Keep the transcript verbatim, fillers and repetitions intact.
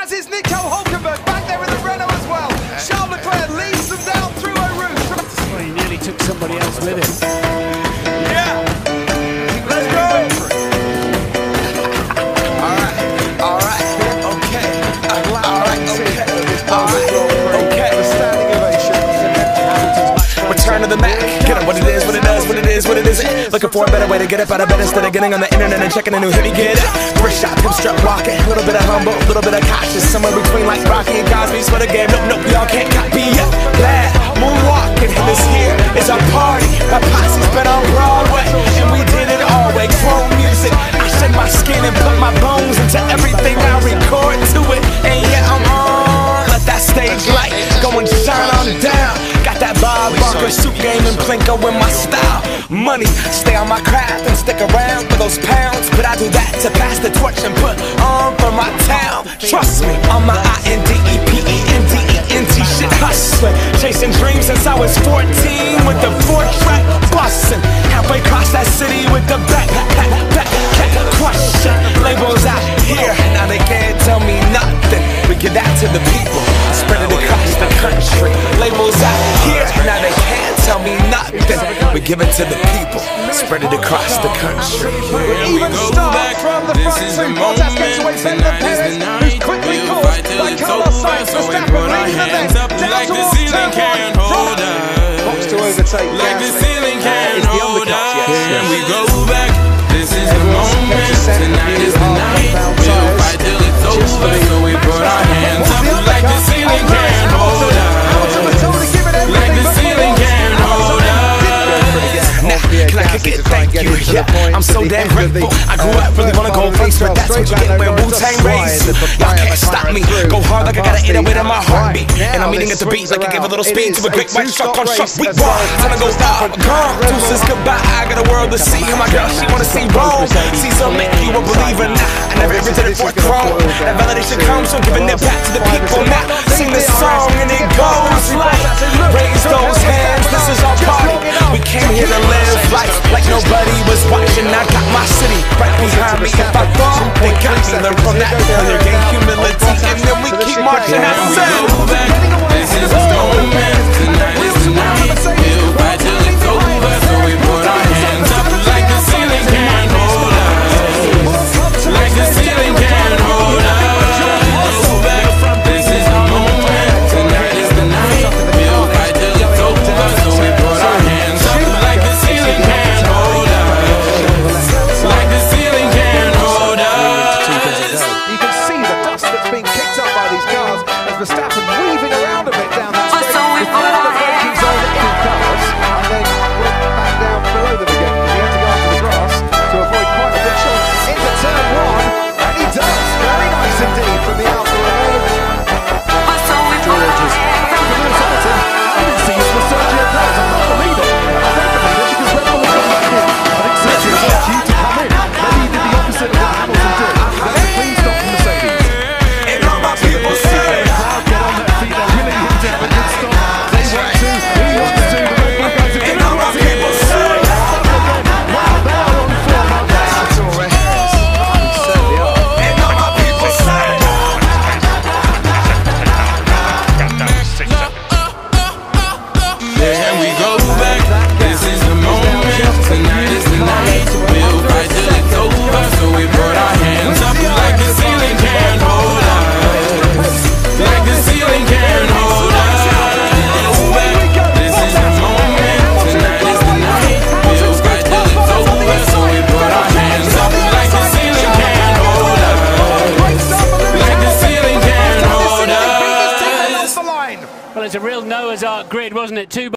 as is Nico Hulkenberg, back there in the Renault as well. Charles Leclerc leads them down through Eau Rouge. Well, he nearly took somebody else with him. Yeah, let's go. All right, all right, okay, all right, okay, all right, okay. The standing ovation. Return to the Mac. Get up what it is, what it does, what it is, what it isn't. Looking for a better way to get up out of bed instead of getting on the internet and checking a new hit. Me get up. First shot, hip strut walking. A little bit of humble, a little bit of cautious. Somewhere between like Rocky and Cosby's for the game. Nope, nope, y'all can't copy yet. Glad moonwalking. And this here is our party. My posse's been on Broadway, and we did it all way. Chrome music. I shed my skin and put my bones into everything I record to it. And yeah, I'm on. Let that stage light go and shine on down. Got that Bob Barker suit game and Plinko in my style. Money, stay on my craft and stick around for those pounds. But I do that to pass the torch and put on for my town. Trust me, on my I N D E P E N D E N T shit hustling. Chasing dreams since I was fourteen with the four track bustin'. Halfway across that city with the back, back, back, back, crushing. Labels out here, now they can't tell me nothing. We give that to the people, spread it across the country. Labels out here, now they can't tell me nothing. We give it to the people, spread it across the country. Even start from the front two. Bottas gets away from the Perez, who's quickly caught by Carlos Sainz. Verstappen leading the next, down towards turn one. Box to overtake. Like the ceiling can't hold us. And we go back. This is the moment. Tonight is the night. We'll fight till it's over. So we put our hands up. Like the ceiling can't hold us. Like the ceiling can't hold us. Now, can I kick it? Thank you. Yeah, I'm so damn grateful. I grew up really wanna go face, but that's what you get when Wu-Tang raised. Y'all can't stop me. Go hard like I gotta eat it with my heartbeat. And I'm eating at the beat like I give a little speed to a great white shark on shark. We walk. Time to go up. Gone. Deuces goodbye. I got a world to see. And my girl, she wanna see Rome. Caesar make you a believer. Nah, I never even did it for a throne. That validation comes from giving it back to the people. Now, sing this song and it goes like, raise those hands. This is our party. We came here to live life like nobody was watching. I got my city right behind me. If I fall, they got me. Learn from that failure, gain humility, and then we keep marching. I said, this is the moment. Tonight is the night. We'll fight till it's over. So we put our hands up like the ceiling can't hold us. Like the ceiling can't hold us. This is the moment. Tonight is the night. We'll fight till it's over. So we put our hands up like the ceiling can't hold us. Like the ceiling can't hold us. You can see the dust that's being kicked up by these cars as Verstappen weaving around a bit down that straight. Before the braking zone in cars, and then went back down below them again. He had to go onto the grass to avoid quite a bit short into turn one, and he does. Very nice indeed from the Alfa Romeo. George's from Lewis Hamilton. I didn't see it for Sergio Perez. I can't believe it. I don't believe it because Red Bull come back in. I think Sergio told you to come in. Maybe he did the opposite of what Hamilton did. That's a clean stop from Mercedes. and all my people say, The crowd get on their feet. They're really into a good stop. They want to. He wants to. The Red Bull guys are and all my people say, wow, they are on form, aren't they? That's all right. We certainly are. and all my people say. There we go back. This is the moment. Tonight is the night. We'll fight till it's over. So we put our hands up like the ceiling can't hold us. Like the ceiling can't hold us. This is the moment. Tonight is the night. We'll fight till it's over. So we put our hands up like the ceiling can't hold us. Like the ceiling can't hold us. Off the line. Well, it's a real Noah's Ark grid, wasn't it? Two